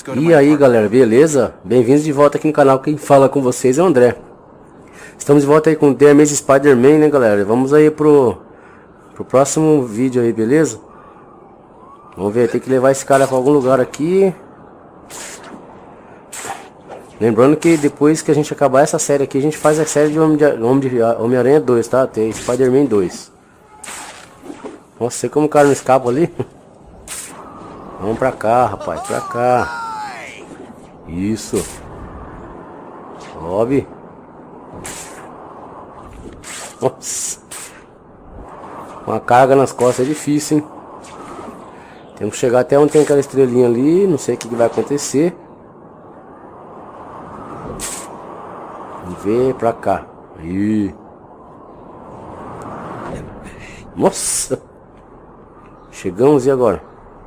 E aí galera, beleza? Bem-vindos de volta aqui no canal. Quem fala com vocês é o André. Estamos de volta aí com The Amazing Spider-Man, né galera? Vamos aí pro próximo vídeo aí, beleza? Vamos ver, tem que levar esse cara pra algum lugar aqui. Lembrando que depois que a gente acabar essa série aqui, a gente faz a série de Homem-Aranha 2, tá? Tem Spider-Man 2. Nossa, sei como o cara não escapa ali. Vamos pra cá, rapaz, pra cá. Isso. Sobe. Nossa. Uma carga nas costas é difícil, hein? Temos que chegar até onde tem aquela estrelinha ali. Não sei o que vai acontecer. Vamos ver pra cá. Aí. Nossa. Chegamos e agora?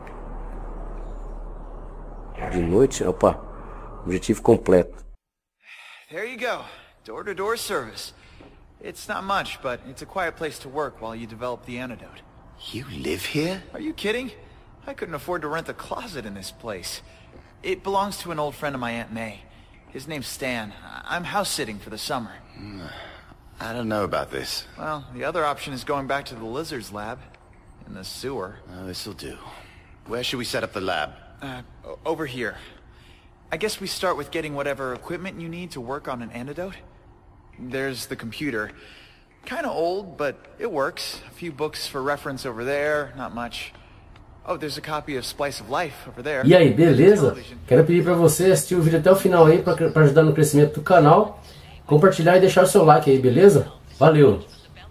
De noite, opa, objetivo completo. There you go, door-to-door service. It's not much, but it's a quiet place to work while you develop the antidote. You live here? Are you kidding? I couldn't afford to rent a closet in this place. It belongs to an old friend of my Aunt May. His name's Stan. I'm house-sitting for the summer. I don't know about this. Well, the other option is going back to the lizard's lab. In the sewer. Oh, this'll do. Where should we set up the lab? Over here. I guess we start with getting whatever equipment you need to work on an antidote. There's the computer. Kinda old, but it works. A few books for reference over there, not much. Oh, there's a copy of Splice of Life over there. E aí, beleza? Quero pedir pra você assistir o vídeo até o final aí, pra ajudar no crescimento do canal. Compartilhar e deixar o seu like aí, beleza? Valeu!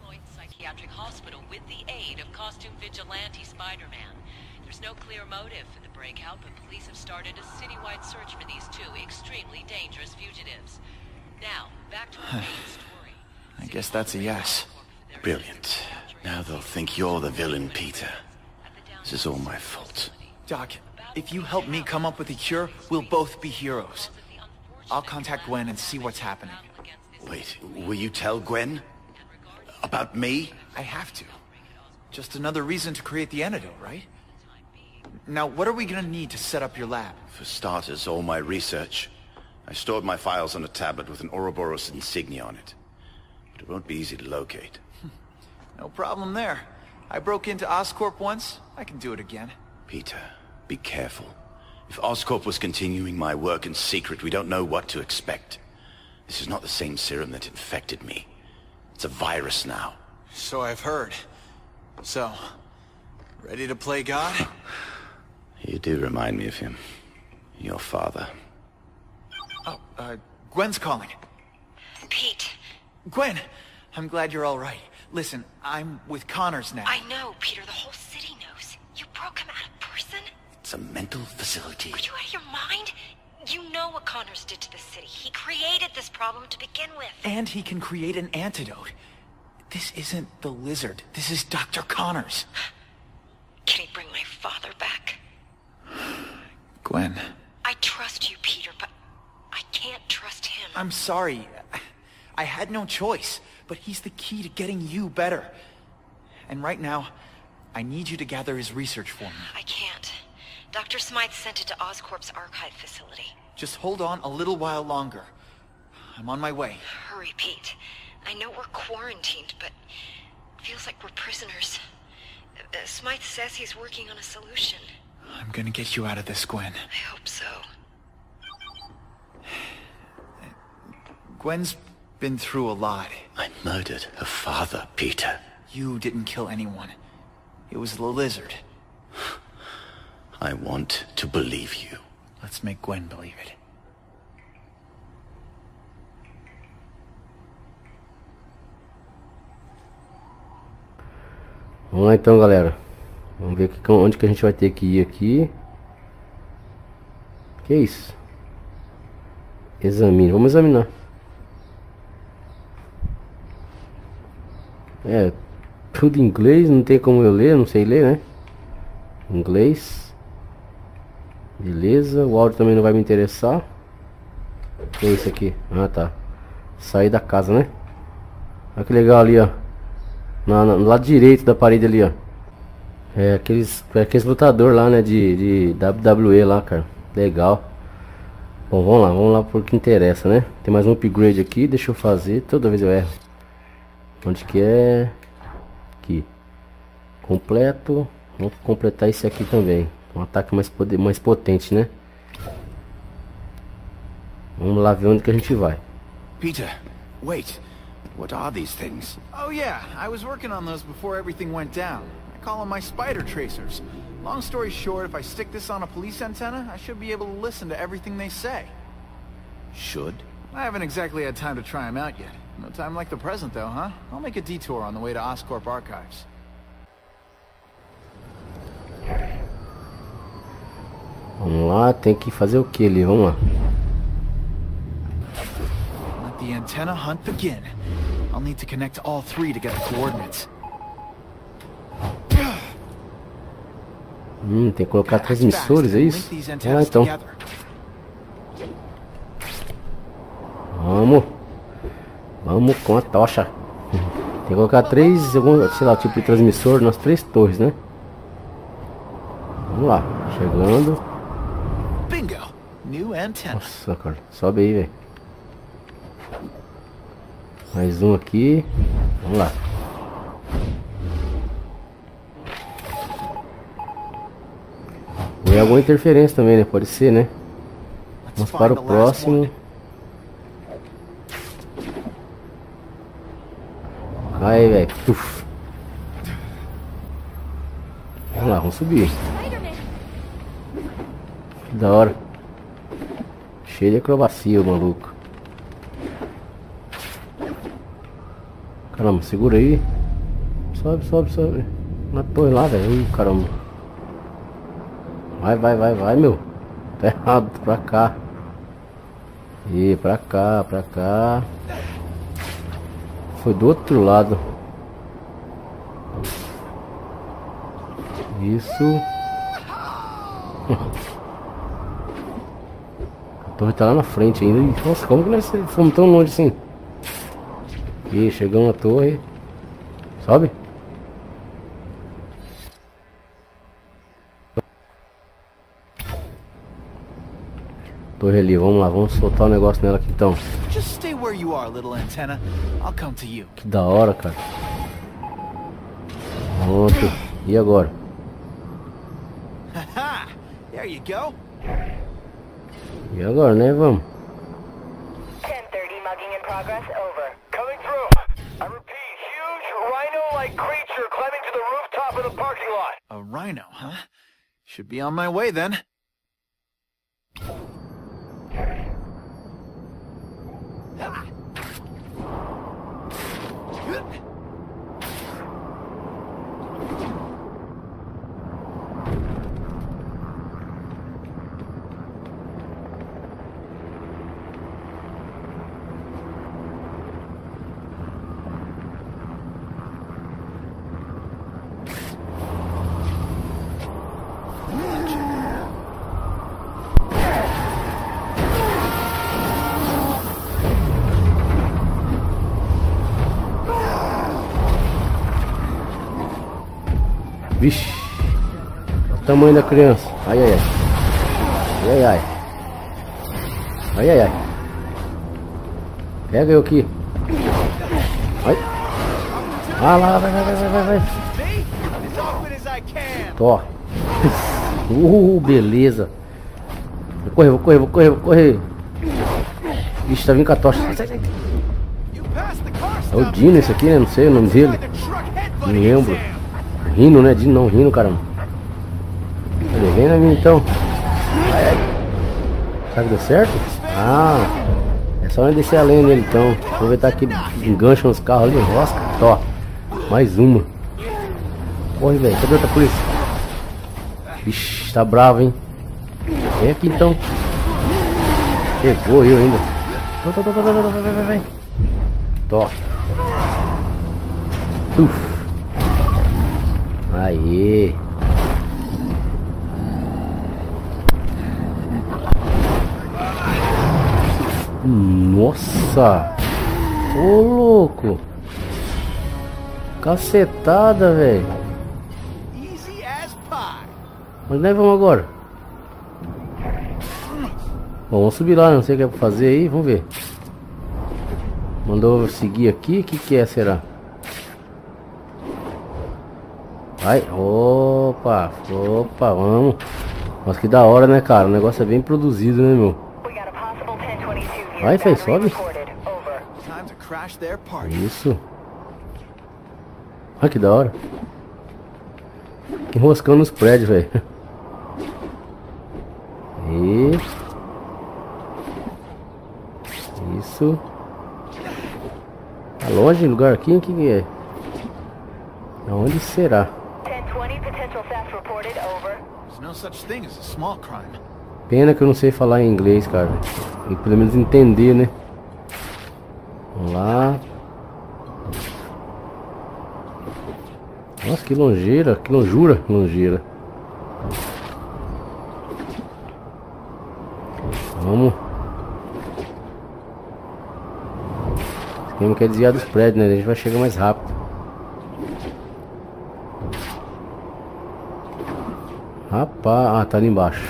I guess that's a yes. Brilliant. Now they'll think you're the villain, Peter. This is all my fault. Doc, if you help me come up with a cure, we'll both be heroes. I'll contact Gwen and see what's happening. Wait, will you tell Gwen? About me? I have to. Just another reason to create the antidote, right? Now, what are we gonna need to set up your lab? For starters, all my research. I stored my files on a tablet with an Ouroboros insignia on it. But it won't be easy to locate. No problem there. I broke into Oscorp once. I can do it again. Peter, be careful. If Oscorp was continuing my work in secret, we don't know what to expect. This is not the same serum that infected me. It's a virus now. So I've heard. So, ready to play God? You do remind me of him. Your father. Oh, Gwen's calling. Pete. Gwen! I'm glad you're all right. Listen, I'm with Connors now. I know, Peter. The whole city knows. You broke him out of prison? It's a mental facility. Are you out of your mind? You know what Connors did to the city. He created this problem to begin with. And he can create an antidote. This isn't the lizard. This is Dr. Connors. Can he bring my father back? Gwen. I trust you, Peter, but I can't trust him. I'm sorry. I had no choice, but he's the key to getting you better. And right now, I need you to gather his research for me. I can't. Dr. Smythe sent it to Oscorp's archive facility. Just hold on a little while longer. I'm on my way. Hurry, Pete. I know we're quarantined, but it feels like we're prisoners. Smythe says he's working on a solution. I'm gonna get you out of this, Gwen. I hope so. Gwen's been through a lot. I murdered her father, Peter. You didn't kill anyone. It was the lizard. I want to believe you. Let's make Gwen believe it. Vamos lá então, galera. Vamos ver onde que a gente vai ter que ir aqui. Que isso? Examine. Vamos examinar. É, tudo em inglês, não tem como eu ler, não sei ler, né? Inglês. Beleza, o áudio também não vai me interessar. O que é isso aqui? Ah, tá. Sair da casa, né? Olha que legal ali, ó. No lado direito da parede ali, ó. É aqueles lutador lá, né? De WWE lá, cara. Legal. Bom, vamos lá por que interessa, né? Tem mais um upgrade aqui, deixa eu fazer. Toda vez eu erro. Onde que é? Aqui. Completo. Vamos completar esse aqui também. Um ataque mais potente, né? Vamos lá ver onde que a gente vai. Peter, wait. What are these things? Oh yeah, I was working on those before everything went down. I call them my spider tracers. Long story short, if I stick this on a police antenna, I should be able to listen to everything they say. Should? I haven't exactly had time to try them out yet. No time like the present though, huh? I'll make a detour on the way to Oscorp Archives. Vamos lá, tem que fazer o que ali? Vamos lá. Let the antenna hunt begin. I'll need to connect all three to get the coordinates. Tem que colocar transmissores, é isso? Vamos lá então. Vamos com a tocha. Tem que colocar três, sei lá, tipo de transmissor nas 3 torres, né? Vamos lá, chegando. Bingo! New antenna. Nossa, cara, sobe aí, velho. Mais um aqui. Vamos lá. Tem alguma interferência também, né? Pode ser, né? Vamos para o próximo. Aí, velho. Vamos lá, vamos subir. Que da hora. Cheio de acrobacia, o maluco. Caramba, segura aí. Sobe. Na torre lá, velho. Caramba. Vai, meu. Tá errado, pra cá. E pra cá. Foi do outro lado. Isso. A torre tá lá na frente ainda. Nossa, como que nós fomos tão longe assim? E chegamos na torre. Sobe. Torre ali, vamos lá, vamos soltar o negócio nela aqui então. Just stay where you are, little antenna. I'll come to you. Que da hora, cara. Pronto. E agora? Haha! There you go. E agora, né? Vamos. 10:30 mugging in progress, over. Coming through. I repeat, huge rhino-like creature climbing to the rooftop of the parking lot. A rhino, huh? Should be on my way then. Vixe. Olha o tamanho da criança. Ai. Pega eu aqui. Ai. Ah lá, vai. Tó. Beleza. Vou correr. Ixi, tá vindo com a tocha. Sai. É o Dino esse aqui, né? Não sei o nome dele. Não lembro. Rino, né? Dino não, Rino, caramba. Vem na minha então. Ai. Será que deu certo? Ah, é só eu descer a lenha nele então. Aproveitar que engancha nos carros ali, rosca. Tó. Mais uma. Corre, velho. Cadê outra polícia? Ixi, tá bravo, hein? Vem aqui então. Pegou eu ainda. Vai. Tó. Aê. Nossa. Ô louco. Cacetada, velho. Easy as pie. Onde nós vamos agora? Bom, vamos subir lá, não sei o que é pra fazer aí, vamos ver. Mandou seguir aqui, o que é, será? Vai, opa, vamos. Nossa, que da hora, né, cara? O negócio é bem produzido, né, meu? Vai, fez, sobe. Isso. Olha que da hora. Enroscando nos prédios, velho. Isso. Tá longe o lugar aqui? O que é? Onde será? Pena que eu não sei falar em inglês, cara. E pelo menos entender, né? Vamos lá. Nossa, que longeira, que lonjura. Vamos. Esse game quer desviar dos prédios, né? A gente vai chegar mais rápido. Rapaz, tá ali embaixo.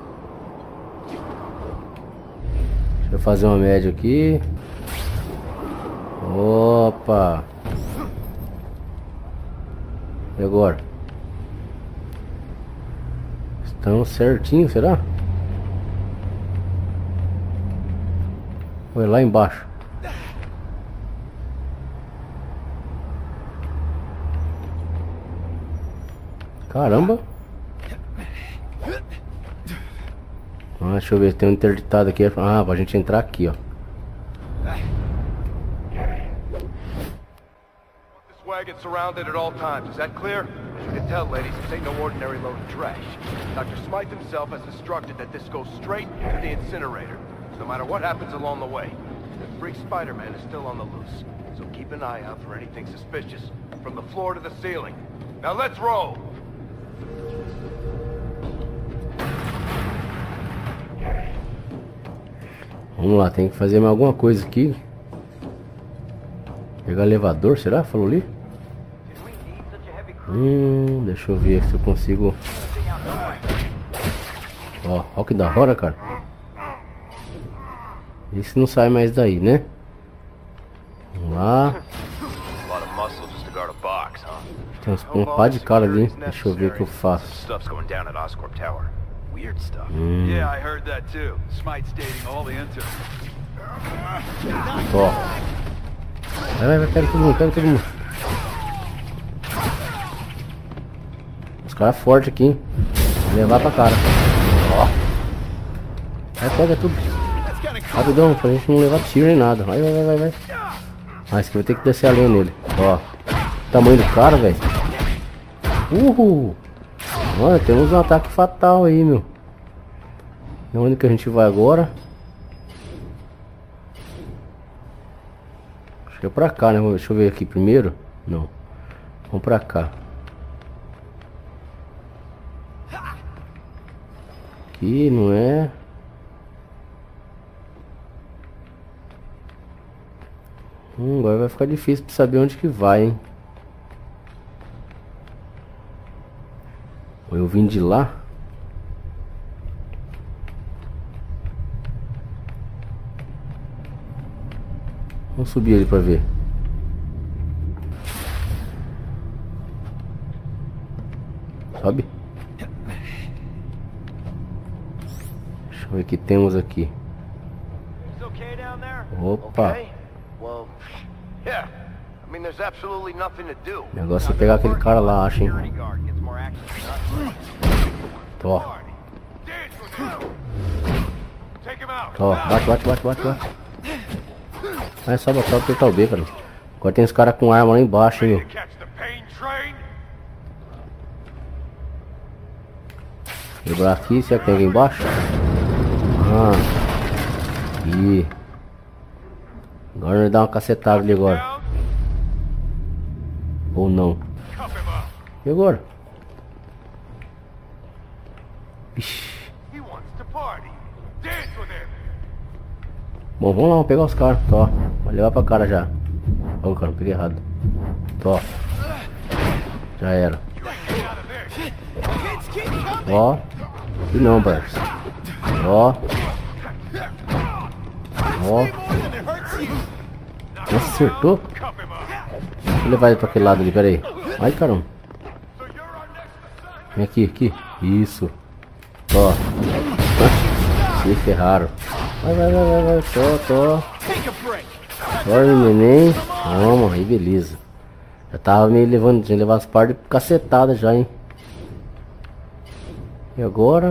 Deixa eu fazer uma média aqui. Opa. E agora? Estão certinho, será? Foi lá embaixo. Caramba. Deixa eu ver, tem um interditado aqui. Ah, pra gente entrar aqui, ó. This wagon surrounded at all times. Is that clear? As you can tell, ladies, this ain't no ordinary load of trash. Dr. Smythe himself has instructed that this goes straight to the incinerator, no matter what happens along the way. The freak Spider-Man is still on the loose, so keep an eye out for anything suspicious, from the floor to the ceiling. Now let's roll! Vamos lá, tem que fazer mais alguma coisa aqui. Pegar elevador, será? Falou ali? Deixa eu ver se eu consigo. Ó que da hora, cara. Esse não sai mais daí, né? Vamos lá. Tem um par de cara ali. Deixa eu ver o que eu faço. Yeah, I heard that too. Smite's dating all the intel. Ó. Vai, pega todo mundo, Os caras fortes aqui, hein? Vou levar pra cara. Ó. Vai, pega tudo. Rapidão, pra gente não levar tiro nem nada. Vai. Ah, esse aqui vai ter que descer a lenha nele. Ó. O tamanho do cara, velho. Olha, temos um ataque fatal aí, meu. E onde que a gente vai agora? Acho que é pra cá, né? Deixa eu ver aqui primeiro. Não. Vamos pra cá. Aqui não é. Agora vai ficar difícil pra saber onde que vai, hein? Eu vim de lá. Vamos subir ali pra ver. Sobe. Deixa eu ver o que temos aqui. Opa. O negócio é pegar aquele cara lá, acho, hein? Ó. Bate. É só botar o apertar o B, cara. Agora tem os caras com arma lá embaixo, hein, meu. Quebrar aqui, será que tem alguém embaixo? Ih. Agora vai dar uma cacetada ali agora. Ou não. E agora? Ixi. Bom, vamos lá, vamos pegar os caras. Tó. Vai levar pra cara já. Ó, cara, peguei errado. Tó. Já era. Ó. E não, parça. Ó. Ó. Nossa, acertou. Vou levar ele pra aquele lado ali, pera aí. Ai, caramba. Vem aqui, aqui. Isso. Ó. Se ferraram. Vai. Tô. Dorme, neném. Toma, aí beleza. Já tava me levando, tinha levado as par de cacetada já, hein. E agora?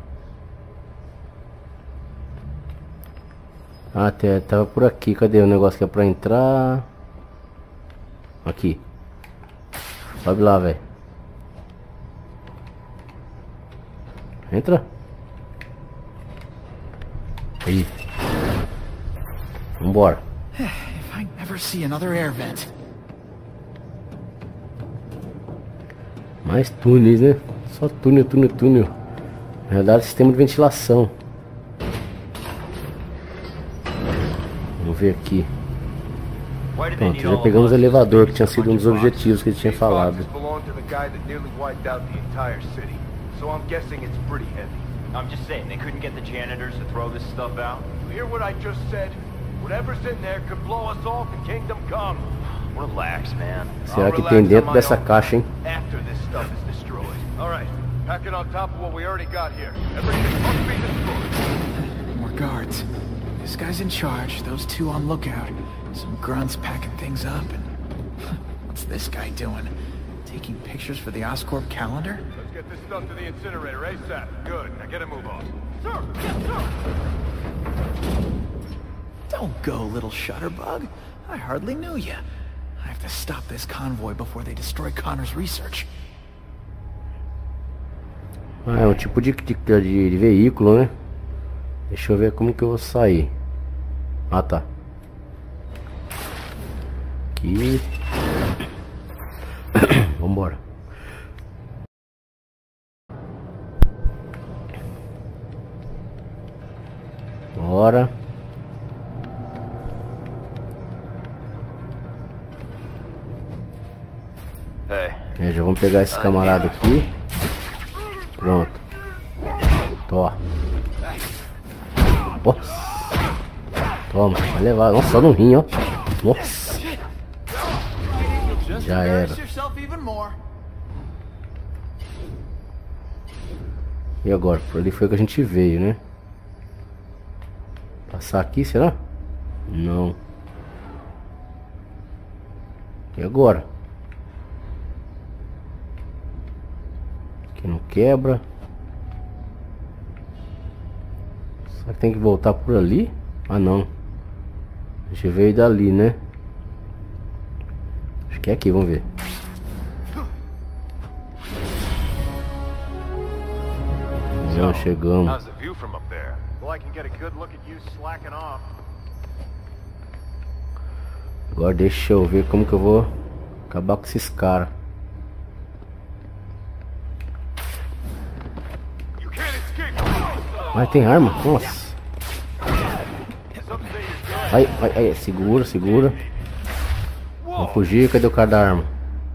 Ah, tava por aqui. Cadê o negócio que é pra entrar? Aqui. Sobe lá, velho. Entra. Aí. Vambora. If I never see another air vent. Mais túneis, né? Só túnel. Na verdade, sistema de ventilação. Vamos ver aqui. Pronto, já pegamos o elevador, que tinha sido um dos objetivos que ele tinha falado. I'm just saying, they couldn't get the janitors to throw this stuff out? You hear what I just said? Whatever's in there could blow us off in Kingdom Come. Relax, man. Será que tem dentro dessa caixa, hein? After this stuff is destroyed. All right, pack it on top of what we already got here. Everything must be destroyed. More guards. This guy's in charge, those two on lookout. Some grunts packing things up, and what's this guy doing? Taking pictures for the Oscorp calendar? Let's get this stuff to the incinerator ASAP. Good, now get a move on. Sir! Yes, sir! Don't go, little shutterbug. I hardly knew you. I have to stop this convoy before they destroy Connor's research. Ah, é um tipo de veículo, né? Deixa eu ver como que eu vou sair. Ah, tá. Aqui. Vambora. Bora. Já vamos pegar esse camarada aqui. Pronto. Tó. Toma, vai levar. Nossa, só no rim, ó. Nossa. Já era. E agora? Por ali foi que a gente veio, né? Passar aqui, será? Não. E agora? Aqui não quebra. Será que tem que voltar por ali? Ah, não. A gente veio dali, né? Acho que é aqui, vamos ver. Não, chegamos. Agora deixa eu ver como que eu vou acabar com esses caras. Mas tem arma? Nossa. Vai, segura. Vamos fugir, cadê o cara da arma?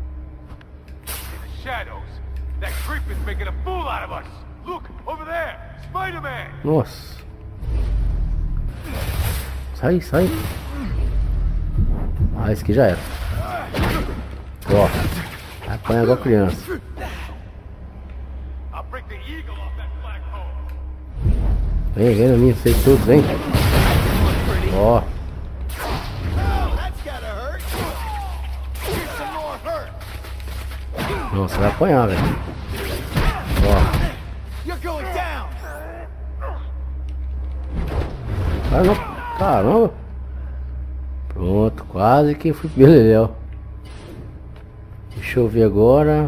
Nossa. Sai. Ah, esse aqui já era. Ó. Apanha igual criança. Vem na minha, vocês todos, vem. Ó. Nossa, vai apanhar, velho. Ó. Caramba. Pronto, quase que fui beleléu. Deixa eu ver agora.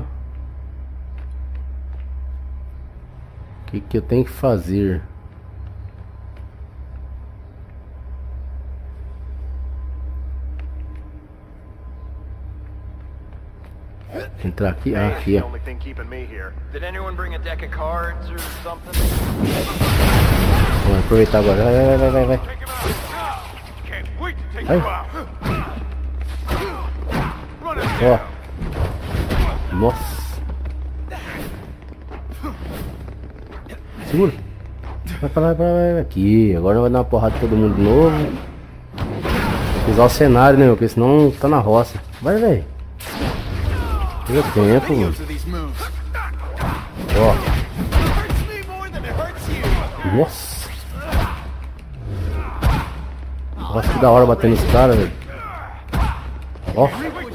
O que eu tenho que fazer? Entrar aqui, aqui, ó. Vamos aproveitar agora. Vai. Ó. Nossa. Segura. Vai pra lá, aqui. Agora vai dar uma porrada em todo mundo de novo. Usar o cenário, né, meu? Porque senão tá na roça. Vai, velho. Deu tempo, mano. Ó. Nossa. Nossa, que da hora bater nos caras, velho. Ó.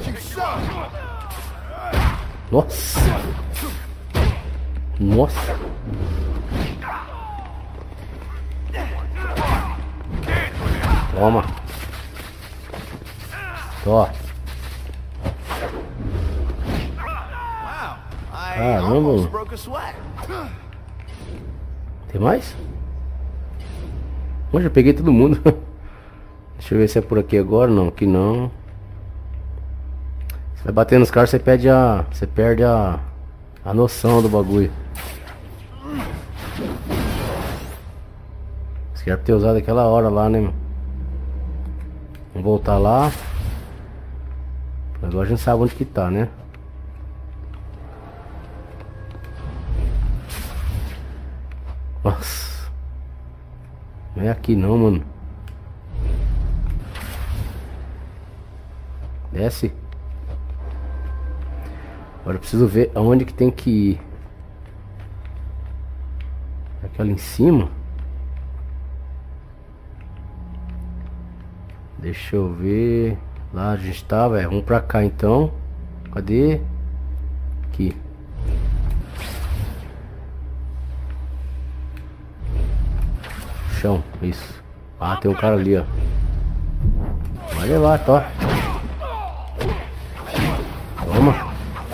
Nossa. Nossa. Toma. Ó. Caramba. Tem mais? Hoje eu peguei todo mundo. Deixa eu ver se é por aqui agora. Não, aqui não. Você vai bater nos caras, você perde a noção do bagulho. Você quer ter usado aquela hora lá, né, meu? Vamos voltar lá. Agora a gente sabe onde que tá, né? Nossa. Não é aqui não, mano. Desce. Agora eu preciso ver aonde que tem que ir. Aquela em cima. Deixa eu ver. Lá a gente tava, vamos pra cá então. Cadê? Aqui. Chão, isso. Ah, tem um cara ali, ó. Vai levar, tá? Toma.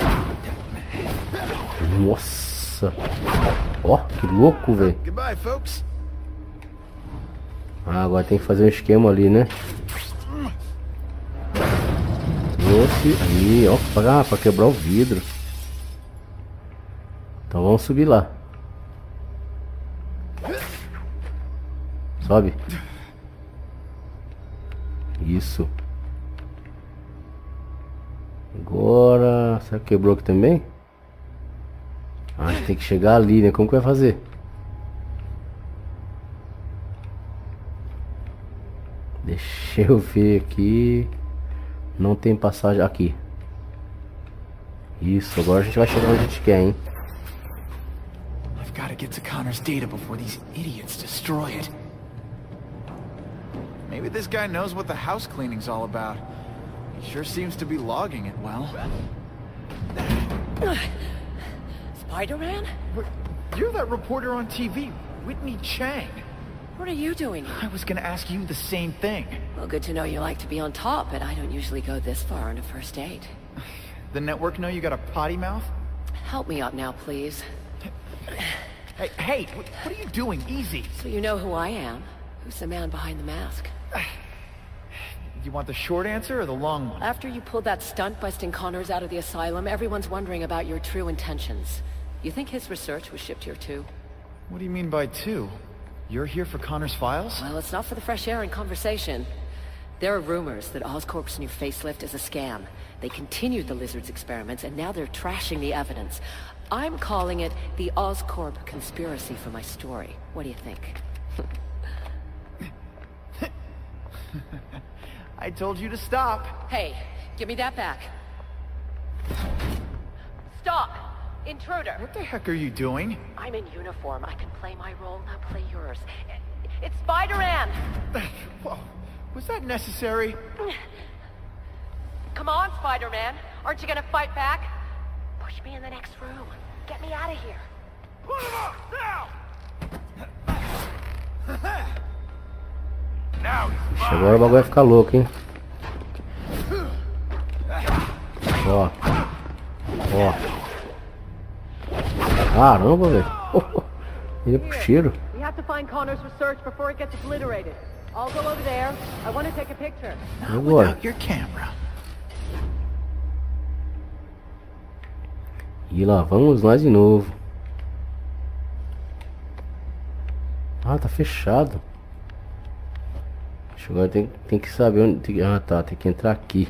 Nossa. Ó, que louco, velho. Ah, agora tem que fazer um esquema ali, né? Aí, ó, pra quebrar o vidro. Então vamos subir lá. Sobe. Isso. Agora... Será que quebrou aqui também? Ah, a gente tem que chegar ali, né? Como que vai fazer? Deixa eu ver aqui. Não tem passagem aqui. Isso, agora a gente vai chegar onde a gente quer, hein? I've got to get to Connor's data before these idiots destroy it. Maybe this guy knows what the house cleaning's all about. He sure seems to be logging it well. Spider-Man? You're that reporter on TV, Whitney Chang. What are you doing here? I was gonna ask you the same thing. Well, good to know you like to be on top, but I don't usually go this far on a first date. The network know you got a potty mouth? Help me up now, please. Hey, what are you doing? Easy. So you know who I am. Who's the man behind the mask? You want the short answer or the long one? After you pulled that stunt busting Connors out of the asylum, everyone's wondering about your true intentions. You think his research was shipped here too? What do you mean by two? You're here for Connor's files? Well, it's not for the fresh air and conversation. There are rumors that Oscorp's new facelift is a scam. They continued the Lizard's experiments, and now they're trashing the evidence. I'm calling it the Oscorp conspiracy for my story. What do you think? I told you to stop. Hey, give me that back. Stop! Intruder! What the heck are you doing? I'm in uniform. I can play my role, now play yours. It's Spider-Man! Whoa, was that necessary? Come on, Spider-Man. Aren't you gonna fight back? Push me in the next room. Get me out of here. Put him up, now! Now he's fine. Agora o bagulho vai ficar louco, hein? Ó. Ó. Caramba, velho. Ele é pro cheiro. We have to find Connor's research before it gets obliterated. I'll go over there. I want to take a picture. Not without your camera. E lá vamos nós de novo. Ah, tá fechado. Agora tem que saber onde... Ah, tá. Tem que entrar aqui.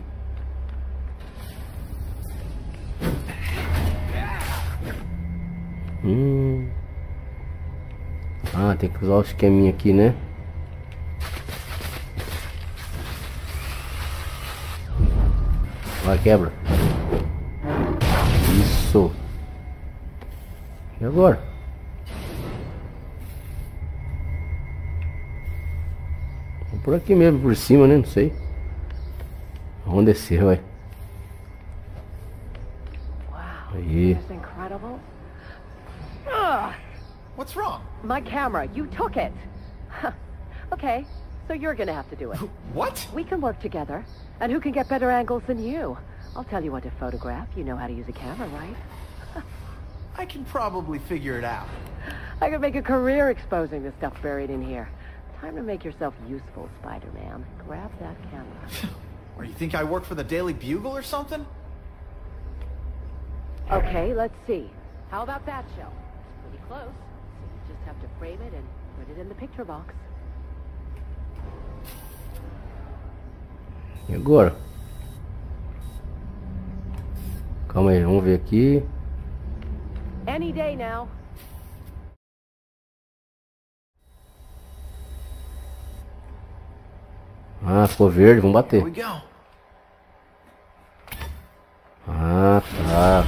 Ah, Ah, tem que usar o esqueminha aqui, né? Vai, quebra. Isso. E agora? Vamos por aqui mesmo, por cima, né? Não sei. Vamos descer, vai. Aí. That's incredible. What's wrong? My camera, you took it. Okay, so you're gonna have to do it. What? We can work together. And who can get better angles than you? I'll tell you what to photograph. You know how to use a camera, right? I can probably figure it out. I could make a career exposing the stuff buried in here. Time to make yourself useful, Spider-Man. Grab that camera. Or you think I work for the Daily Bugle or something? Okay, let's see. How about that show? Pretty close. You just have to frame it and put it in the picture box. E agora? Calma aí, vamos ver aqui. Any day now. Ah, ficou verde, vamos bater. Here we go. Ah, tá.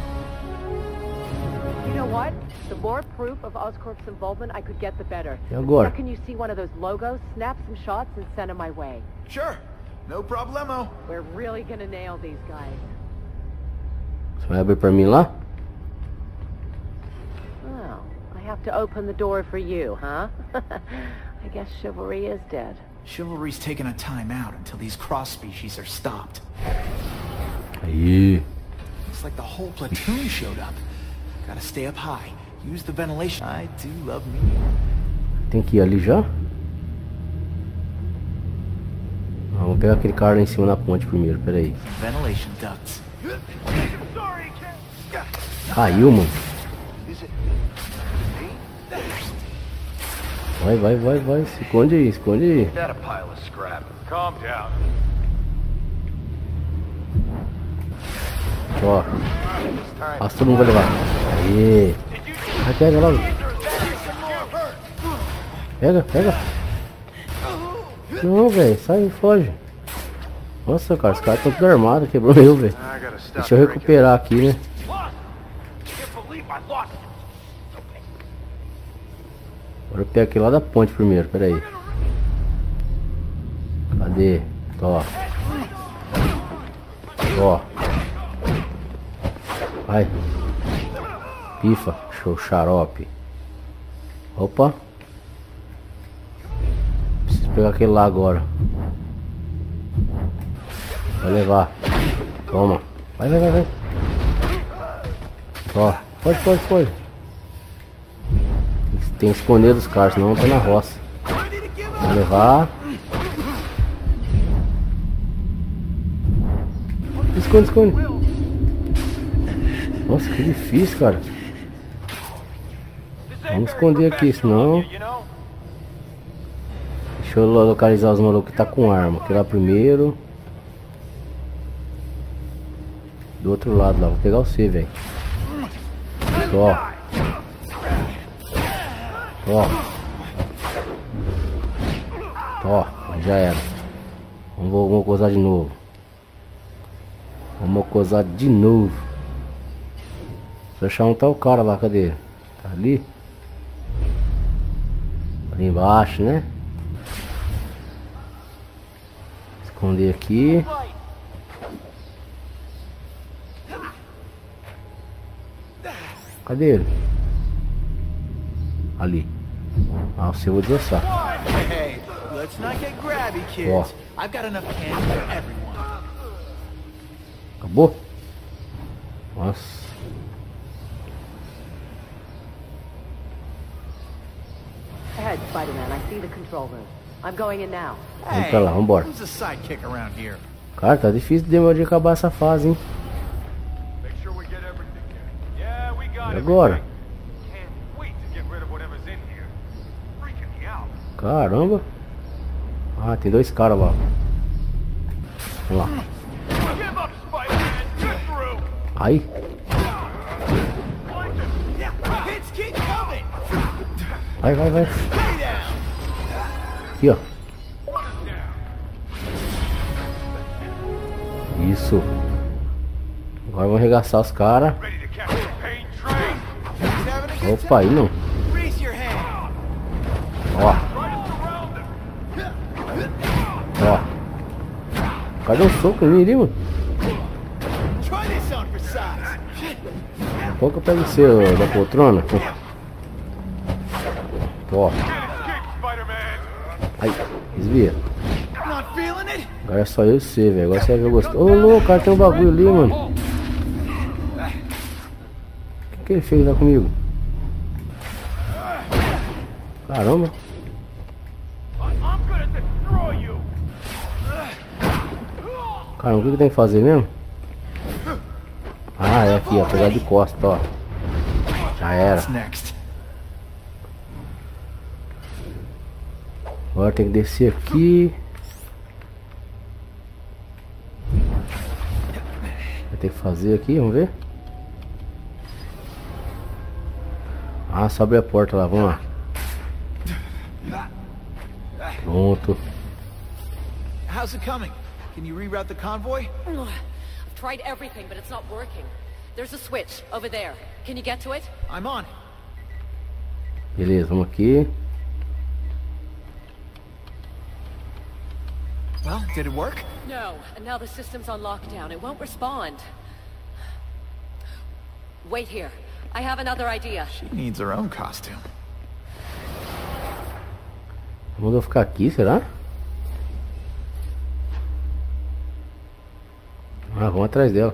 You know what? The more proof of Oscorp's involvement I could get, the better. E agora? How can you see one of those logos, snap some shots, and send them my way? Sure. No problemo. We're really gonna nail these guys. Você vai abrir pra mim lá? Oh, I have to open the door for you, huh? I guess chivalry is dead. Chivalry's taking a time out until these cross species are stopped. Aí. It's like the whole platoon showed up. Gotta stay up high. Use the ventilation. I do love me. Tem que ir ali já? Vamos pegar aquele cara lá em cima na ponte primeiro, peraí. Ventilation ducts. Caiu, mano. Vai. Se esconde aí, esconde aí. That a pile of scrap. Calm down. Ó. Nossa, todo mundo vai levar. Aí. Vai, pega logo. Pega. Não, velho, sai, foge. Nossa, cara, os caras estão tudo armados, quebrou eu, velho. Deixa eu recuperar aqui, né? Agora eu pego aqui lá da ponte primeiro, pera aí. Cadê? Ó. Vai. Pifa, show xarope. Opa. Preciso pegar aquele lá agora. Vai levar. Toma. Vai. Ó. Pode. Tem que esconder dos caras, senão tá na roça. Vai levar. Esconde. Nossa, que difícil, cara. Vamos esconder aqui, senão... Deixa eu localizar os malucos que tá com arma. Aqui lá primeiro. Do outro lado lá. Vou pegar você, velho. Ó, já era. Vamos coisar de novo. Deixa eu achar um tal cara lá, cadê ele? Tá ali? Ali embaixo, né? Esconder aqui. Cadê ele? Ali. Ah, o seu eu vou desossar. Hey, let's not get grabby, kids. I've got enough candy for everyone. Acabou? Nossa. Ahead, Spider-Man. I see the control room. I'm going in now. Vamos pra lá, vambora. Who's a sidekick around here? Cara, tá difícil de acabar essa fase, hein? E agora? Caramba. Ah, tem dois caras lá. Vamos lá. Aí. Vai, vai, vai. Aqui, ó. Isso. Agora vamos arregaçar os caras. Opa, aí não. Ó. Ó. O cara deu um soco em mim ali, mano. Daqui a pouco eu pego você, ó, da poltrona. Ó. Aí, desvia. Agora é só eu e você, velho. Agora você vai ver o gosto. Ô, louco, cara, tem um bagulho ali, mano. O que ele fez lá comigo? Caramba. Caramba, o que tem que fazer mesmo? Ah, é aqui, ó. Pegar de costa, ó. Já era. Agora tem que descer aqui. Vai ter que fazer aqui, vamos ver. Ah, só abre a porta lá, vamos lá. Pronto. How's it coming? Can you reroute the convoy? I've tried everything, but it's not working. There's a switch over there. Can you get to it? I'm on. Beleza, vamos aqui. Well, did it work? No, and now the system's on lockdown. It won't respond. Wait here. I have another idea. She needs her own costume. Vamos ficar aqui, será? Ah, vamos atrás dela.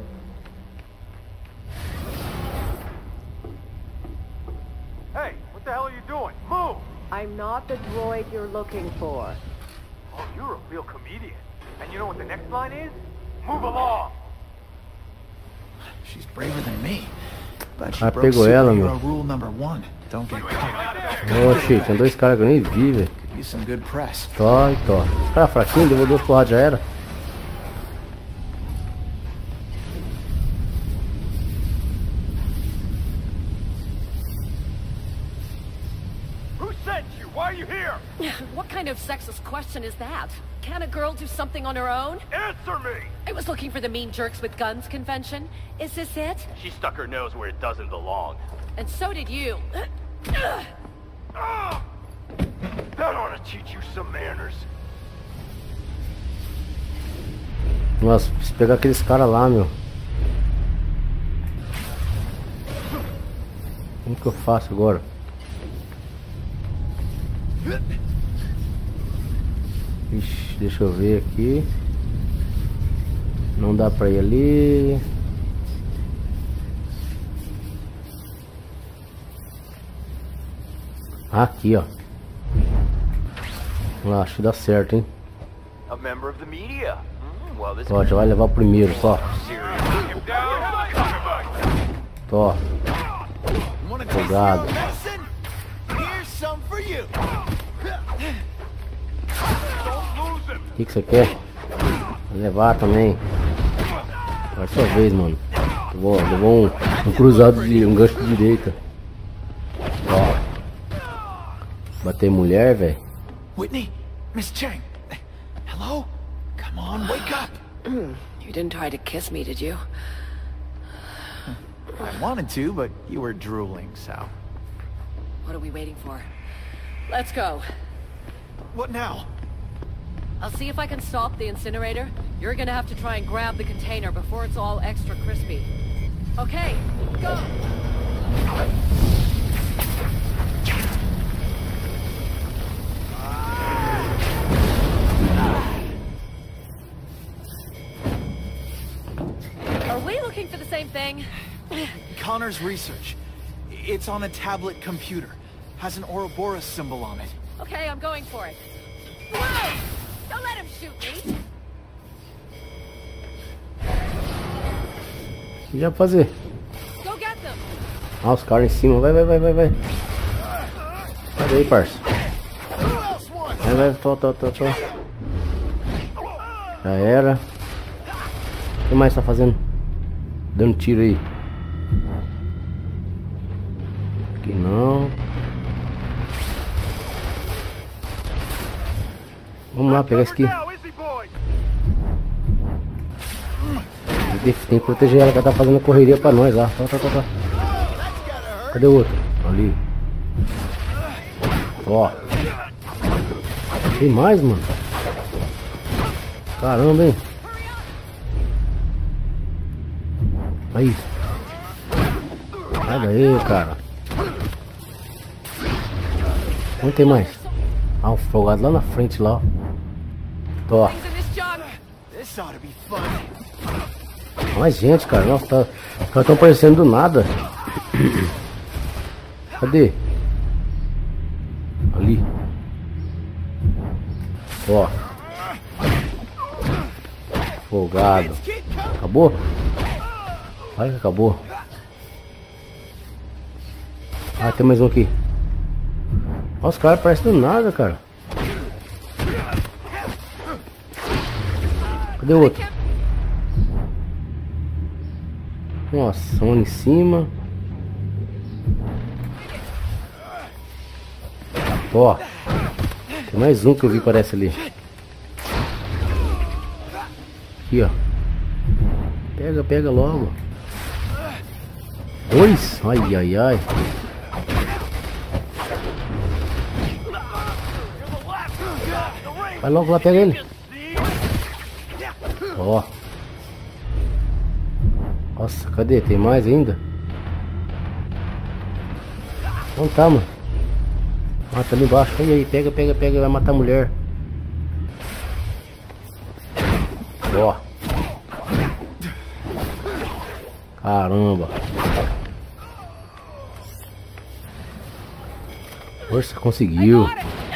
Hey, what the hell are you doing? Move! I'm not the droid you're looking for. Oh, you're a real comedian. And you know what the next line is? Move along! She's braver than me. But she Ah, broke pegou ela, meu. superhero rule number 1. Don't get caught. Oxi, tem dois caras que eu nem vi, velho. Could use some good press. Tó e tó. Cara fraquinho, levou 2 porradas, já era. Who sent you? Why are you here? What kind of sexist question is that? Can a girl do something on her own? Answer me! I was looking for the Mean Jerks with Guns convention. Is this it? She stuck her nose where it doesn't belong. And so did you. Ah! That ought to teach you some manners. Nossa, preciso pegar aqueles caras lá, meu. Como que eu faço agora? Ixi, deixa eu ver aqui. Não dá pra ir ali. Aqui, ó. Vamos lá, acho que dá certo, hein? A member of the media. Well, this Ó, já vai levar o primeiro, só. Tó. Wanna taste your Obrigado. own medicine? Here's some for you. O que você quer? Vai levar também. Agora é sua vez, mano. Levou um cruzado de um gancho de direita. Ó. Bater mulher, velho. Whitney? Miss Chang? Hello? Come on, wake up. You didn't try to kiss me, did you? I wanted to, but you were drooling, so... What are we waiting for? Let's go. What now? I'll see if I can stop the incinerator. You're gonna have to try and grab the container before it's all extra crispy. Okay, go! Are we looking for the same thing? Connor's research. It's on a tablet computer. Has an Ouroboros symbol on it. Okay, I'm going for it. Whoa! Don't let him shoot me! O que já fazer? Go get them! Ah, os caras em cima. Vai. Cadê aí, parça? Vai. Tô. Já era. O que mais tá fazendo? Dando tiro aí. Aqui não. Vamos lá, pegar esse aqui. Tem que proteger ela, que ela tá fazendo correria pra nós lá. Tá. Cadê o outro? Ali. Ó. Tem mais, mano. Caramba, hein. Aí. Sai daí, cara. Onde tem mais? Ah, um folgado lá na frente, lá. Ó. Mais gente, cara. Nossa, tá tão aparecendo do nada. Cadê? Ali. Ó. Folgado. Acabou? Olha que acabou. Ah, tem mais um aqui. Olha, os caras parecem do nada, cara. Cadê o outro? Nossa, um em cima. Ó. Tem mais um que eu vi, parece ali. Aqui, ó. Pega logo. Dois? Ai. Vai logo lá, pega ele. Ó. Nossa, cadê? Tem mais ainda? Não tá, mano. Ah, tá ali embaixo. Olha aí, pega, vai matar a mulher. Ó. Caramba. Força, conseguiu.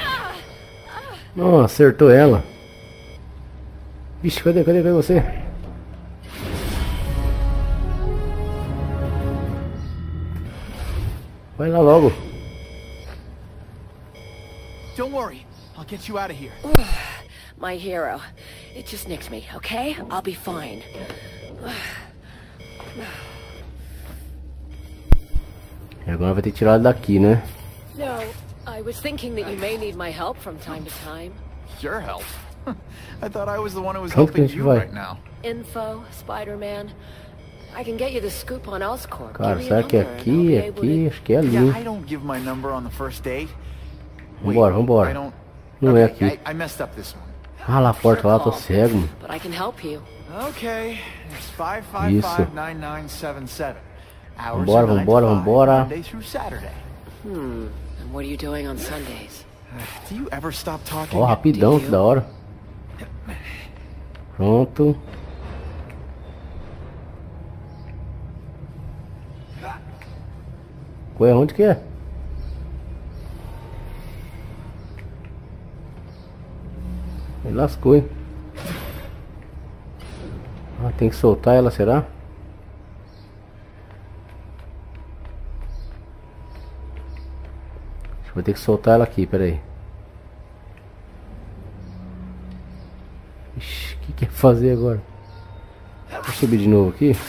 Não, acertou ela. Vixe, cadê você? Vai lá logo. Don't worry, I'll get you out of here. My hero. It just nicked me, okay? I'll be fine. E agora vai ter que tirar ela daqui, né? No, I was thinking that you may need my help from time to time. Your help? I thought I was the one who was Onde que a helping gente you vai? right now. Info, Spider-Man. I can get you the scoop on Oscorp. Cara, será que é aqui? Acho que é ali. Yeah, I don't give my number on the first date. Vambora. I don't... Não é aqui. I messed up this one. Ah, lá a porta lá, tô cego, mano. But I can help you. Okay, it's Isso. 555-9977. Hours Vambora, are 9 to vambora, 5, vambora. Monday through Saturday. And what are you doing on Sundays? Do you ever stop talking? Ó, rapidão, que da hora. Pronto. Ué, onde que é? Me lascou, hein? Ah, tem que soltar ela, será? Acho que vou ter que soltar ela aqui, peraí. Ixi, o que quer fazer agora? Vou subir de novo aqui.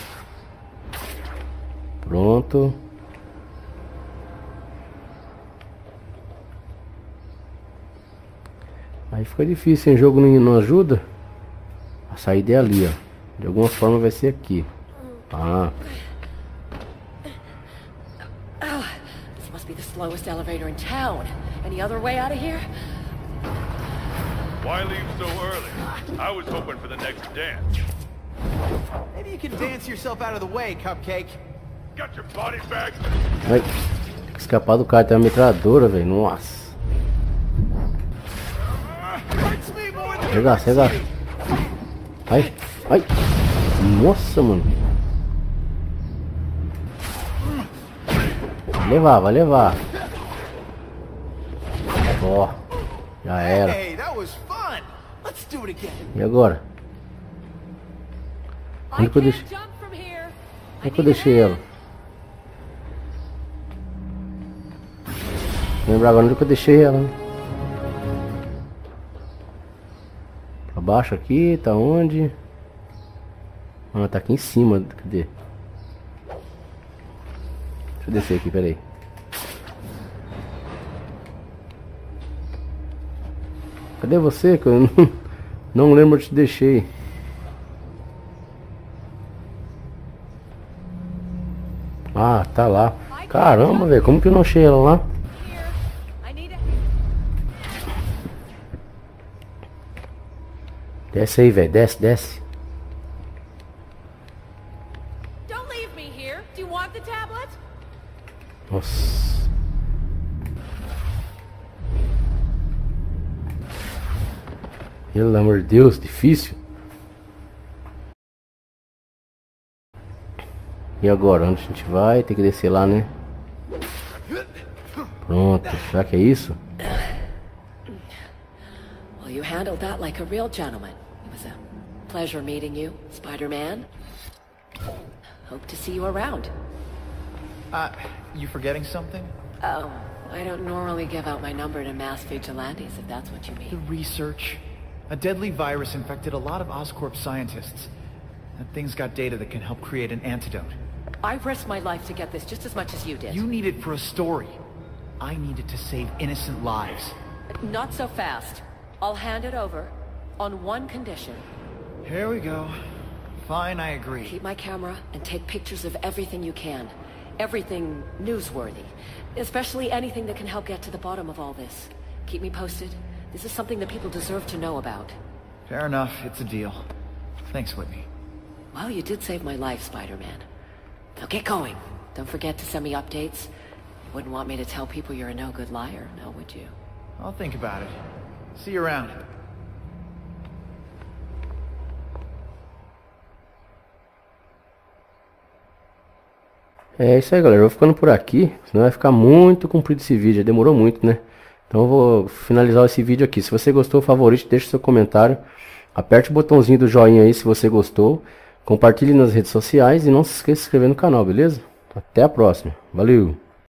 Pronto. Aí fica difícil, hein? O jogo não ajuda. A saída é ali, ó. De alguma forma vai ser aqui. Ah. This must be the slowest elevator in town. Any other way out of here? Why leave so early? I was hoping for the next dance. Maybe you can dance yourself out of the way, Cupcake. Got your body bag? Ai, tem que escapar do cara, tem uma metralhadora, velho. Nossa. Regaça. Ai. Nossa, mano. Vai levar. Ó. Já era. Hey, that was fun. Let's do it again. E agora? Onde que eu deixei? Onde que eu deixei ela? Lembrar agora onde que eu deixei ela, né? Pra baixo aqui, tá onde? Ah, tá aqui em cima, cadê? Deixa eu descer aqui, peraí. Cadê você? Que eu não lembro onde te deixei. Ah, tá lá. Caramba, velho, como que eu não achei ela lá? Desce aí, velho, desce, desce. Nossa. Pelo amor de Deus, difícil. E agora, onde a gente vai? Tem que descer lá, né? Pronto, será que é isso? Well, you handled that like a real gentleman. It was a pleasure meeting you, Spider-Man. Hope to see you around. You forgetting something? Oh, I don't normally give out my number to mass vigilantes, if that's what you The mean. research. A deadly virus infected a lot of Oscorp scientists. That thing's got data that can help create an antidote. I risked my life to get this just as much as you did. You need it for a story. I need it to save innocent lives. Not so fast. I'll hand it over on one condition. Here we go. Fine, I agree. Keep my camera and take pictures of everything you can. Everything newsworthy. Especially anything that can help get to the bottom of all this. Keep me posted. This is something that people deserve to know about. Fair enough, it's a deal. Thanks, Whitney. Well, you did save my life, Spider-Man. Now get going. Don't forget to send me updates. You wouldn't want me to tell people you're a no-good liar, now would you? I'll think about it. See you around. É isso aí, galera. Eu vou ficando por aqui, senão vai ficar muito comprido esse vídeo. Demorou muito, né? Então eu vou finalizar esse vídeo aqui. Se você gostou, favorite, deixe seu comentário. Aperte o botãozinho do joinha aí se você gostou. Compartilhe nas redes sociais e não se esqueça de se inscrever no canal, beleza? Até a próxima. Valeu!